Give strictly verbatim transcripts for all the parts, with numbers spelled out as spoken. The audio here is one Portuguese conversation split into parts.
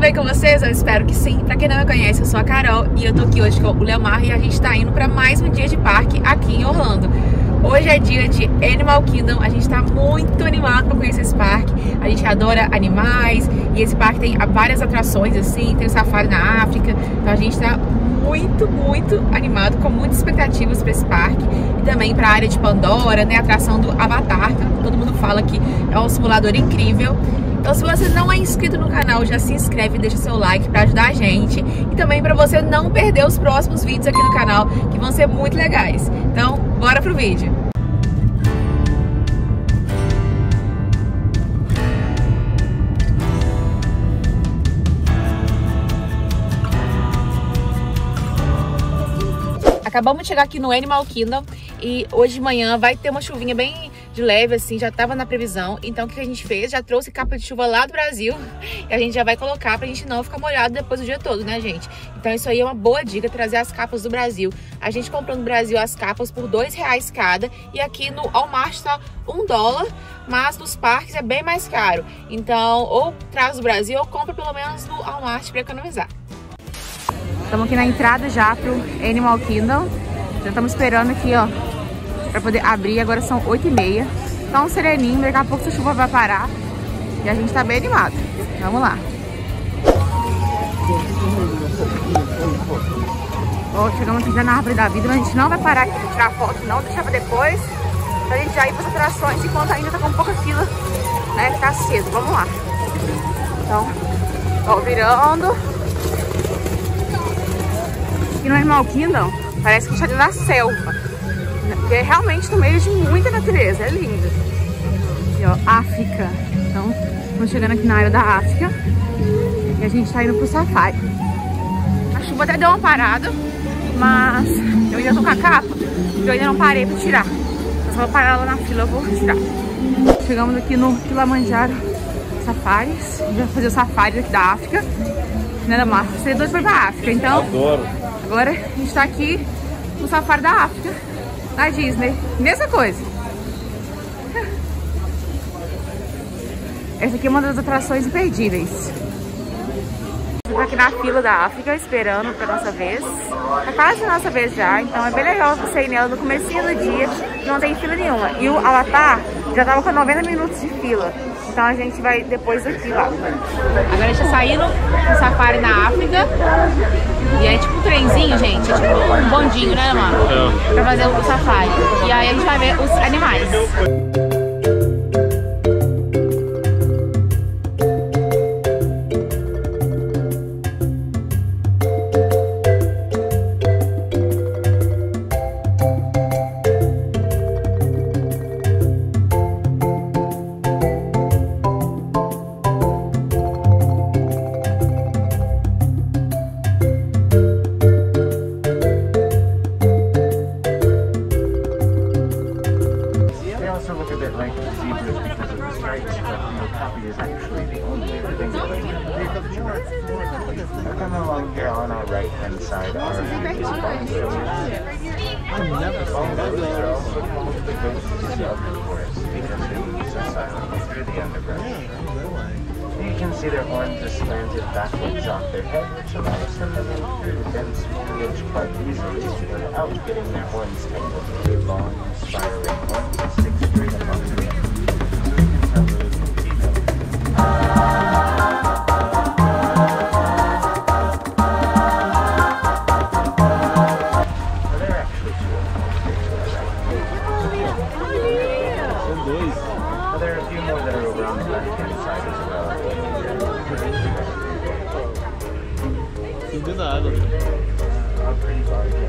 bem com vocês? Eu espero que sim. Pra quem não me conhece, eu sou a Carol e eu tô aqui hoje com o Leomar e a gente tá indo pra mais um dia de parque aqui em Orlando. Hoje é dia de Animal Kingdom, a gente tá muito animado pra conhecer esse parque. A gente adora animais e esse parque tem várias atrações assim, tem o safari na África. Então a gente tá muito, muito animado, com muitas expectativas pra esse parque. E também pra área de Pandora, né, a atração do Avatar, que todo mundo fala que é um simulador incrível. Então se você não é inscrito no canal, já se inscreve e deixa seu like pra ajudar a gente. E também pra você não perder os próximos vídeos aqui no canal, que vão ser muito legais. Então, bora pro vídeo! Acabamos de chegar aqui no Animal Kingdom e hoje de manhã vai ter uma chuvinha bem de leve, assim, já tava na previsão. Então o que a gente fez? Já trouxe capa de chuva lá do Brasil e a gente já vai colocar pra gente não ficar molhado depois do dia todo, né, gente? Então isso aí é uma boa dica, trazer as capas do Brasil. A gente comprou no Brasil as capas por dois reais cada e aqui no Walmart tá um dólar, mas nos parques é bem mais caro. Então ou traz do Brasil ou compra pelo menos no Walmart pra economizar. Estamos aqui na entrada já pro Animal Kingdom. Já estamos esperando aqui, ó, pra poder abrir. Agora são oito e meia. Tá um sereninho, daqui a pouco a chuva vai parar. E a gente tá bem animado. Vamos lá. Ó, chegamos aqui já na árvore da vida, mas a gente não vai parar aqui pra tirar foto, não. Deixar pra depois. Pra gente já ir pras atrações enquanto ainda tá com pouca fila, né, que tá cedo. Vamos lá. Então, ó, virando. Aqui no Animal Kingdom parece que está dentro da selva, porque é realmente no meio de muita natureza, é lindo. E ó, África. Então, estamos chegando aqui na área da África e a gente está indo pro safari. A chuva até deu uma parada, mas eu ainda tô com a capa e eu ainda não parei para tirar. Eu só vou parar lá na fila, eu vou tirar. Chegamos aqui no Kilimanjaro Safaris, a gente vai fazer o safari aqui da África. Né, Lamar? Você dois foi pra África, então. Adoro. Agora a gente tá aqui no safari da África, da Disney. Mesma coisa. Essa aqui é uma das atrações imperdíveis. Estou aqui na fila da África, esperando pra nossa vez. É quase a nossa vez já, então é bem legal você ir nela no comecinho do dia, não tem fila nenhuma. E o Avatar já tava com noventa minutos de fila. Então a gente vai depois daqui lá. Agora a gente tá saindo do safari na África. E é tipo um trenzinho, gente. É tipo um bondinho, né, mano? É. Pra fazer o safari. E aí a gente vai ver os animais. Come along here on our right hand side are the You can see their horns are slanted backwards off their head, which allows them to move through the dense foliage quite easily without getting their horns tangled. Very long, spiraling horns that stick straight up on their head. There are a few more that are over on the left-hand side as well. Não tem nada. Are pretty large.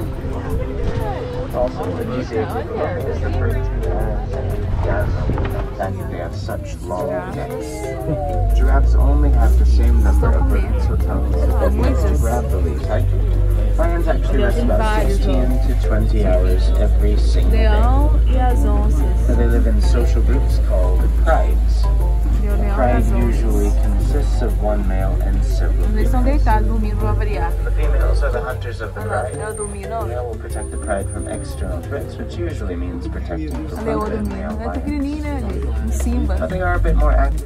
Also, the music is the first uh, jazz. the fact that they have such long necks. Giraffes only have the same number of roots or tongues that needs to grab the leaves hiking. Lions actually rest about sixteen to twenty hours every single day. So they live in social groups called prides. A pride usually consists of one male and several females. The females are the hunters of the pride. The male will protect the pride from external threats, which usually means protecting the front and male lions. But they are a bit more active.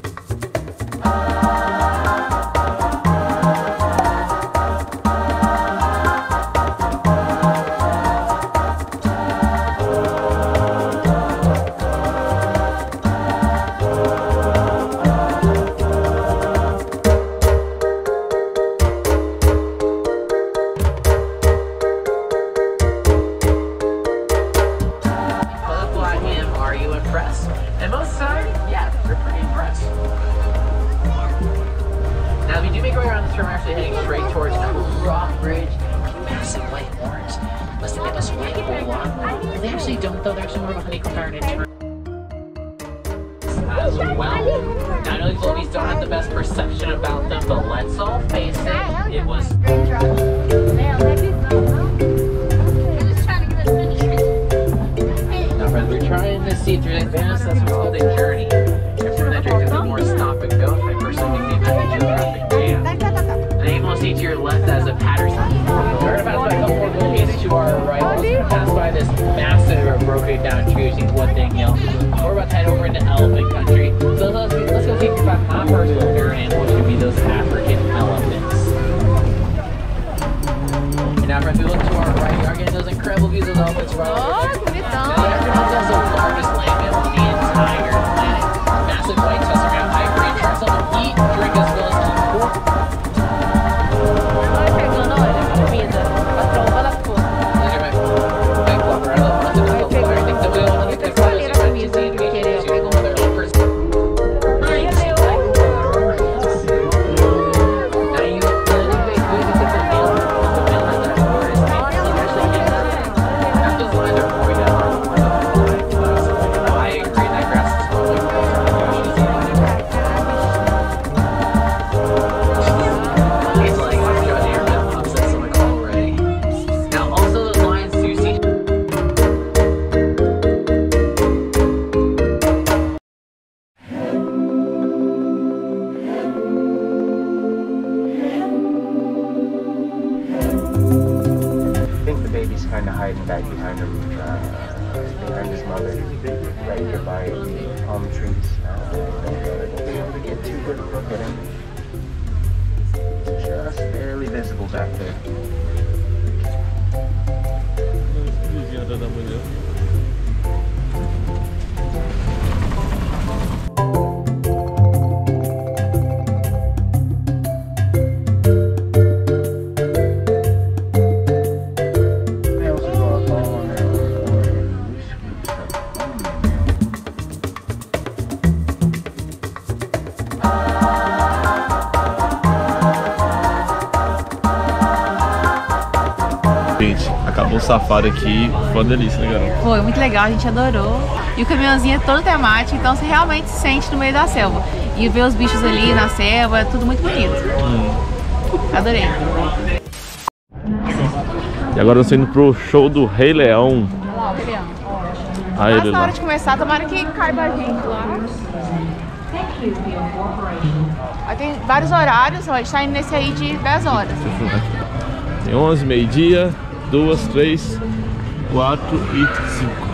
And most of the time, yeah, they're pretty impressed. Now, if you do make your way around this turn, we're actually heading straight towards Cool Rock Bridge. Massive white horns. Must think they must weigh a whole lot. Well, they actually don't, though. They're actually more of a honeycomb pattern in turn. As well. Now, I know these ladies don't have the best perception about them, but let's all face it, it was... We're trying to see through advanced, that's what's called a journey. If someone that drinks a more stop and go, I personally think the advantage of traffic jam. And then you will see to your left as a Patterson. We're about to a couple more locations to our right. We're going to pass by this massive broken down tree, which is one thing, you know. We're about to head over into elephant country. So let's, let's go take about my personal favorite animal, which would be those African elephants. And now, friends, we look to our right, we are getting those incredible views of those elephants right over there. That's the largest land mammal on the entire planet. Massive white tusk around high brain sharks on them eat, drink as well as keep cool. Kind of hiding back behind him, uh, behind his mother, right here by the palm trees. Uh, they won't be able to get too good a look at him. Just barely visible back there. Gente, acabou o safari aqui, foi uma delícia, né, galera? Foi muito legal, a gente adorou. E o caminhãozinho é todo temático, então você realmente se sente no meio da selva. E ver os bichos ali na selva, é tudo muito bonito. Hum. Adorei. E agora nós estamos indo pro show do Rei Leão. Olha lá, o Rei Leão. Ah, Mas ele na lá. hora de começar, tomara que caiba a gente lá. Aí tem vários horários, a gente tá indo nesse aí de dez horas. Tem onze, meio-dia, duas, três, quatro e cinco.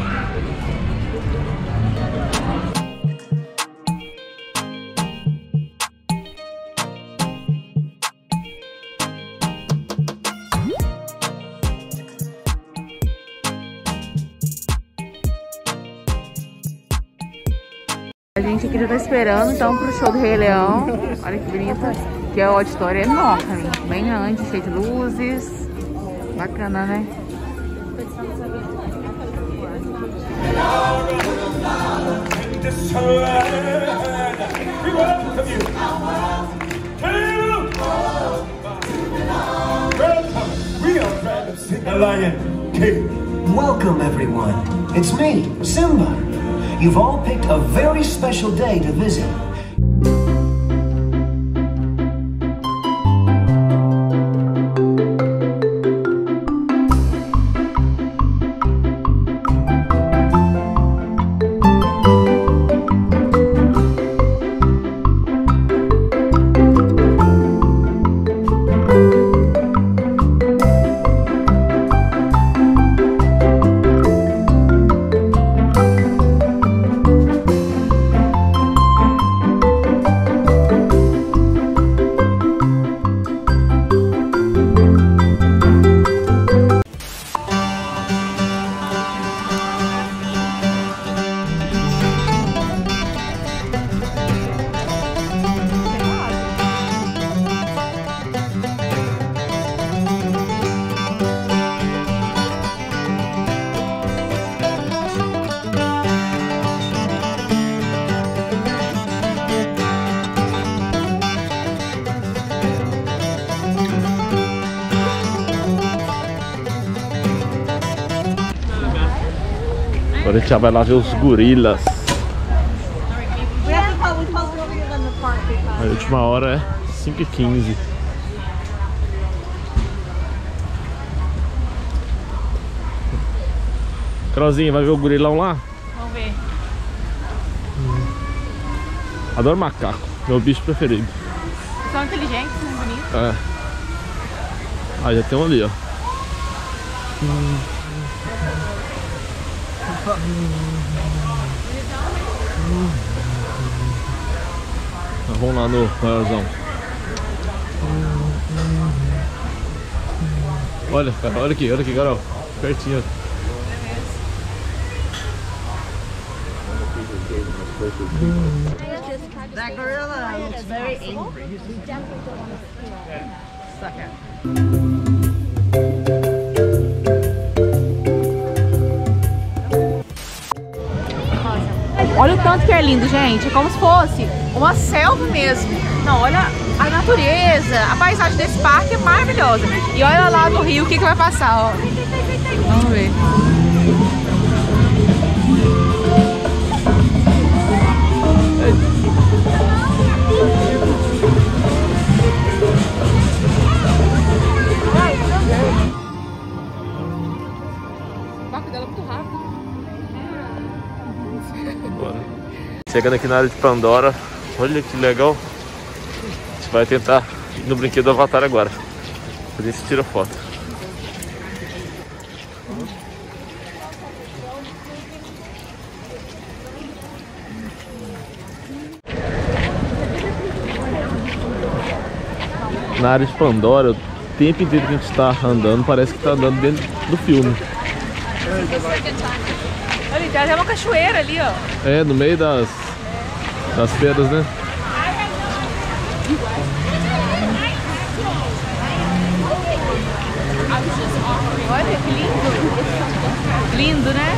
A gente aqui já tá esperando então pro show do Rei Leão. Olha que bonita. Que é o auditório enorme, bem grande, cheio de luzes. Bacana, né? The Lion King. Welcome, everyone. It's me, Simba. you've all picked a very special day to visit. Agora a gente já vai lá ver os gorilas. A última hora é cinco e quinze. Carolzinha, vai ver o gorilão lá? Vamos ver. Adoro macaco, meu bicho preferido. São inteligentes, são bonitos. É. Ah, já tem um ali, ó. Vamos lá no maiorzão. Olha, cara, olha aqui, olha aqui, Carol. Pertinho. That gorilla looks very angry. Suck it. Olha o tanto que é lindo, gente. É como se fosse uma selva mesmo. Não, olha a natureza. A paisagem desse parque é maravilhosa. E olha lá no rio o que, que vai passar, ó. Vamos ver. O barco dela é muito rápido. Chegando aqui na área de Pandora, olha que legal. A gente vai tentar ir no brinquedo do Avatar agora. A gente tira foto. Na área de Pandora, o tempo inteiro que a gente está andando, parece que está andando dentro do filme. Olha, tem até uma cachoeira ali, ó. É, no meio das, das pedras, né? Olha que lindo. Lindo, né?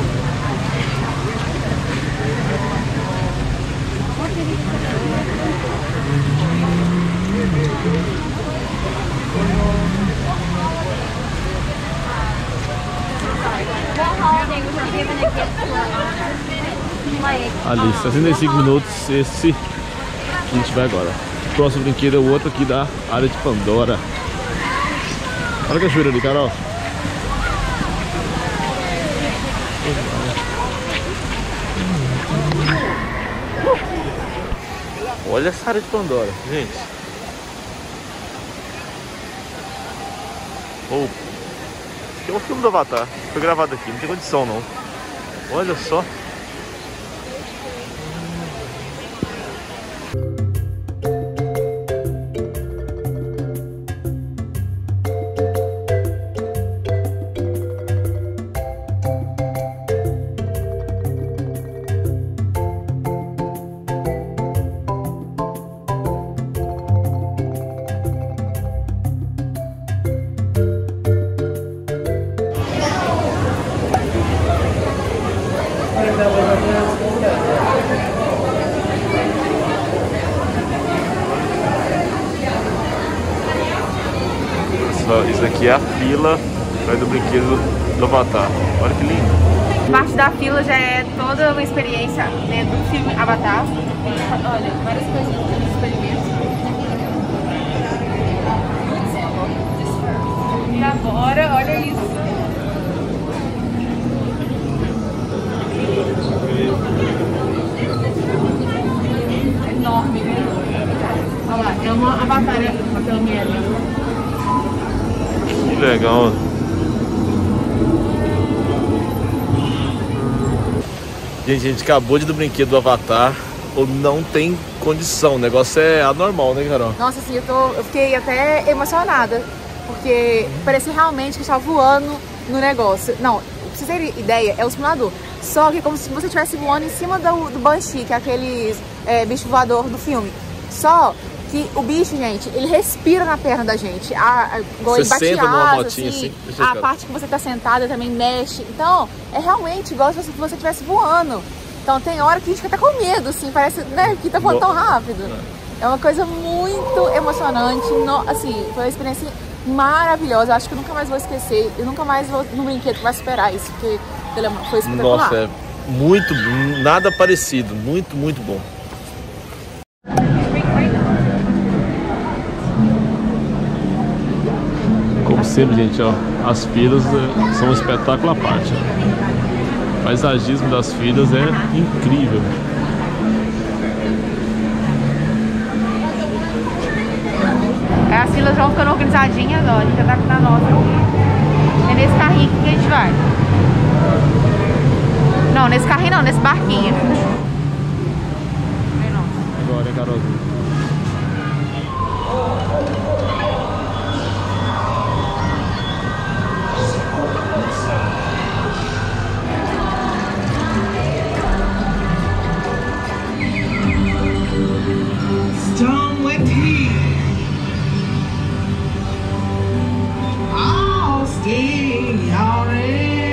Ali, sessenta e cinco minutos, esse que a gente vai agora. O próximo brinquedo é o outro aqui da área de Pandora. Olha a cachoeira ali, Carol. Olha essa área de Pandora, gente. Oh, tem um filme do Avatar. Foi gravado aqui, não tem condição não. Olha só. Isso aqui é a fila do brinquedo do Avatar. Olha que lindo. Parte da fila já é toda uma experiência, né, do filme Avatar. Olha, várias coisas de experimento. E agora, olha isso. Enorme, né? Olha lá, é uma Avatar, aquela merda. Que legal. Gente, a gente acabou de ir do brinquedo do Avatar. Ou não tem condição, o negócio é anormal, né, Carol? Nossa, assim, eu, tô, eu fiquei até emocionada. Porque parecia realmente que eu estava voando no negócio. Não, pra vocês terem ideia, é o simulador. Só que é como se você estivesse voando em cima do, do Banshee, que é aquele é, bicho voador do filme. Só que o bicho, gente, ele respira na perna da gente. A, a, você ele bate senta numa asa, motinha assim, assim. a parte que você tá sentada também mexe. Então, é realmente igual se você estivesse voando. Então tem hora que a gente fica até com medo, assim, parece, né, que tá voando tão rápido. É uma coisa muito emocionante. No, assim, foi uma experiência maravilhosa. Eu acho que eu nunca mais vou esquecer. Eu nunca mais vou no brinquedo que vai superar isso, porque foi espetacular. Nossa, é muito, nada parecido. Muito, muito bom. Como sempre, gente, ó, as filas são um espetáculo à parte. O paisagismo das filas é incrível. As filas vão ficando organizadinhas, ó, a gente já tá aqui na nossa. É nesse carrinho aqui que a gente vai. Não, nesse carrinho não, nesse barquinho. Agora, hein, Carolzinha? Stone with me. I'll stay already.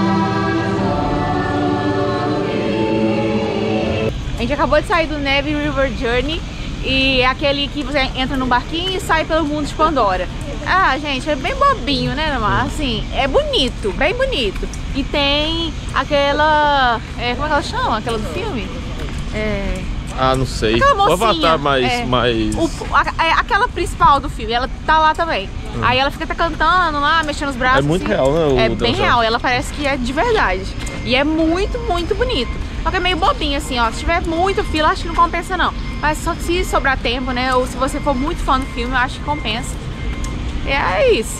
A gente acabou de sair do Na'vi River Journey e é aquele que você entra no barquinho e sai pelo mundo de Pandora. Ah, gente, é bem bobinho, né, mas assim, é bonito, bem bonito. E tem aquela, é, como é que ela chama? Aquela do filme? É... Ah, não sei. Aquela mocinha, o Avatar mais... é, mais... O, a, é aquela principal do filme, ela tá lá também. Hum. Aí ela fica até cantando lá, mexendo os braços. É muito assim. real, né? O é bem dançar. real, ela parece que é de verdade. E é muito, muito bonito. Só que é meio bobinho, assim, ó. Se tiver muito fila, acho que não compensa, não. Mas só que se sobrar tempo, né? Ou se você for muito fã do filme, eu acho que compensa. E é isso.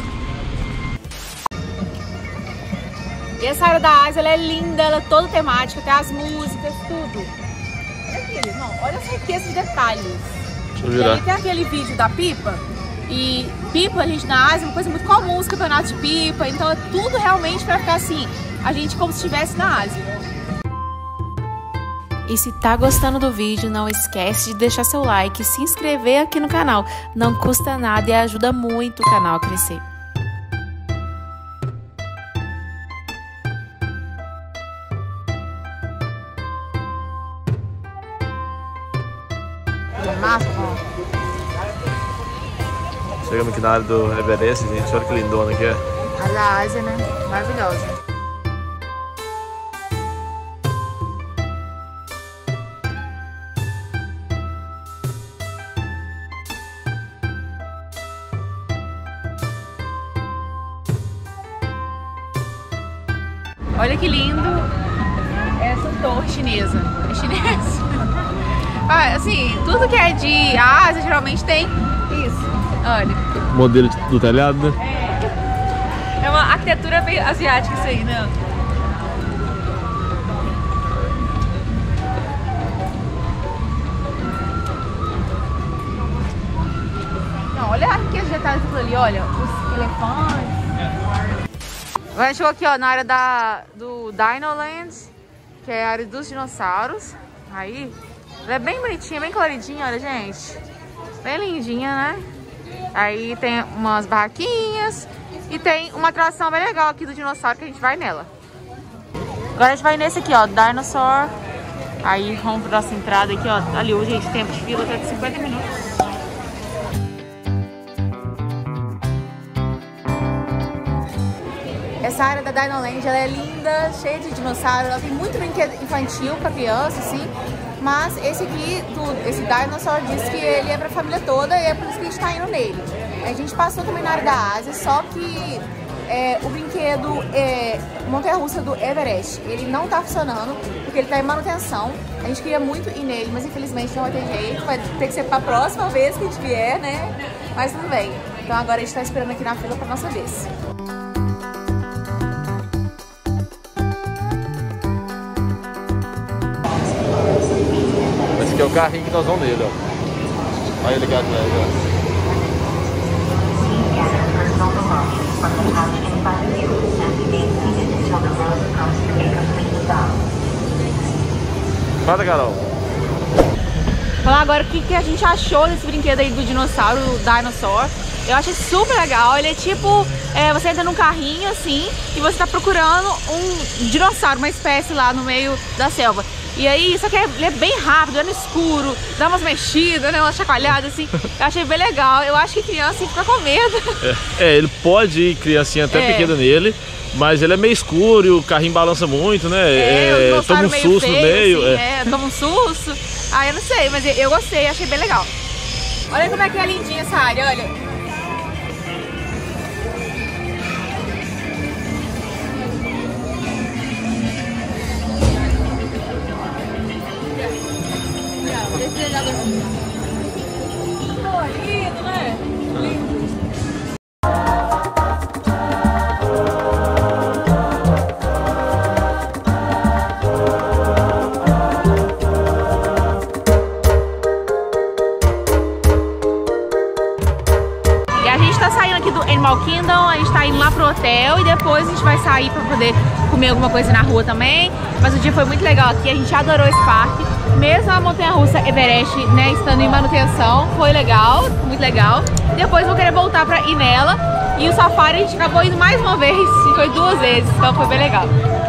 E essa área da Ásia, ela é linda, ela é toda temática, tem as músicas, tudo. Olha aqui, não, olha essa riqueza de detalhes. Deixa eu E virar. aí tem aquele vídeo da pipa. E pipa, a gente na Ásia, é uma coisa muito comum, os campeonatos de pipa. Então é tudo realmente pra ficar assim, a gente como se estivesse na Ásia. E se tá gostando do vídeo, não esquece de deixar seu like e se inscrever aqui no canal. Não custa nada e ajuda muito o canal a crescer. Chegamos aqui na área do Everest, gente. Olha que lindona que é. A da Ásia, né? Maravilhosa. Olha que lindo essa torre chinesa. É chinesa? Ah, assim, tudo que é de Ásia geralmente tem isso. Olha. Modelo do telhado, né? É, é uma arquitetura bem asiática isso aí, né? Não, olha a riqueza de detalhes ali, olha, os elefantes. Agora a gente chegou aqui, ó, na área da, do Dinoland, que é a área dos dinossauros. Aí, ela é bem bonitinha, bem coloridinha, olha, gente. Bem lindinha, né? Aí tem umas barraquinhas e tem uma atração bem legal aqui do dinossauro que a gente vai nela. Agora a gente vai nesse aqui, ó, Dinosaur. Aí vamos pra nossa entrada aqui, ó. Ali hoje, gente, tempo de fila até de cinquenta minutos. Essa área da Dinoland, ela é linda, cheia de dinossauros, ela tem muito brinquedo infantil pra criança, assim. Mas esse aqui, do, esse Dinosaur, diz que ele é pra família toda e é por isso que a gente tá indo nele. A gente passou também na área da Ásia, só que é, o brinquedo é, montanha-russa do Everest, ele não tá funcionando, porque ele tá em manutenção. A gente queria muito ir nele, mas infelizmente não vai ter jeito, vai ter que ser pra próxima vez que a gente vier, né? Mas tudo bem. Então agora a gente tá esperando aqui na fila pra nossa vez. Esse aqui é o carrinho que nós vamos nele, ó. Olha ele ligado nele, ó. Fala, Carol. Falar agora o que, que a gente achou desse brinquedo aí do dinossauro, o Dinosaur. Eu achei super legal. Ele é tipo, é, você entra num carrinho assim e você tá procurando um dinossauro, uma espécie lá no meio da selva. E aí, só que ele é bem rápido, é no escuro, dá umas mexidas, né, umas chacoalhadas assim. Eu achei bem legal. Eu acho que criança fica com medo. É, é, ele pode ir criancinha até é. pequena nele, mas ele é meio escuro e o carrinho balança muito, né? É, é, toma um meio susto feio, no meio. Assim, é. é, toma um susto. Ah, eu não sei, mas eu gostei, achei bem legal. Olha como é que é lindinha essa área, olha. Lindo, né? Lindo. E a gente tá saindo aqui do Animal Kingdom, a gente tá indo lá pro hotel e depois a gente vai sair pra poder comer alguma coisa na rua também. Mas o dia foi muito legal aqui, a gente adorou esse parque. Mesmo a montanha-russa Everest, né, estando em manutenção, foi legal, muito legal. Depois vou querer voltar pra ir nela. E o safari a gente acabou indo mais uma vez, foi duas vezes, então foi bem legal.